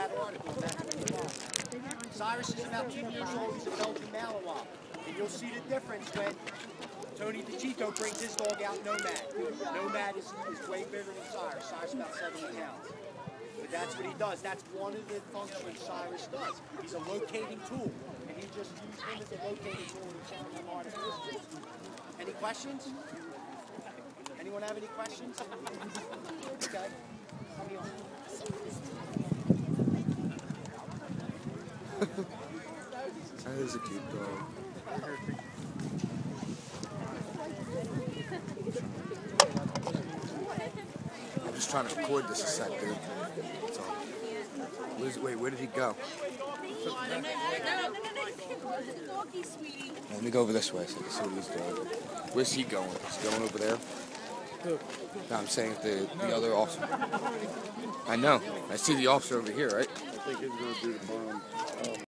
that article. Cyrus is about 2 years old. He's a Belgian Malinois. And you'll see the difference when Tony DeCito brings his dog out, Nomad. Nomad is way bigger than Cyrus. Cyrus is about 70 pounds. But that's what he does. That's one of the functions Cyrus does. He's a locating tool. And he just used him as a locating tool and found them articles. Any questions? Anyone have any questions? Okay. That is a cute dog. I'm just trying to record this a sec, dude. So, wait, where did he go? Let me go over this way so you can see what he's doing. Where's he going? He's going over there? No, I'm saying the other officer. I know. I see the officer over here, right? I think he's going to do the bomb.